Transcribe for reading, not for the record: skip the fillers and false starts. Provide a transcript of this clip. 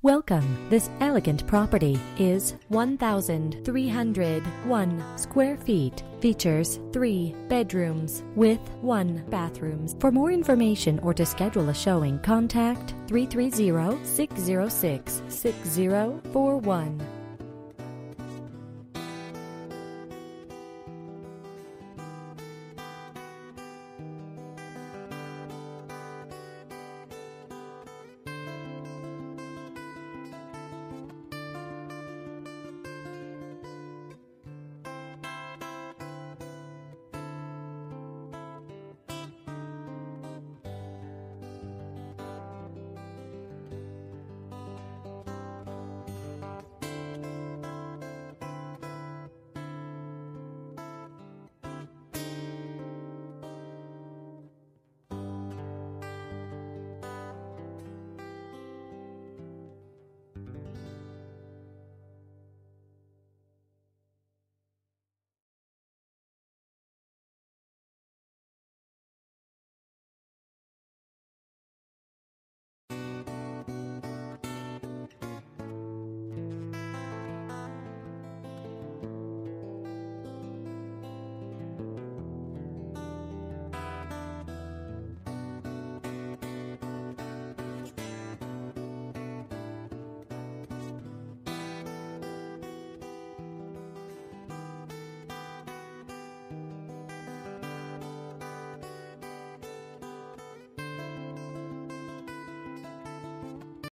Welcome. This elegant property is 1,301 square feet. Features 3 bedrooms with 1 bathroom. For more information or to schedule a showing, contact 330-606-6041.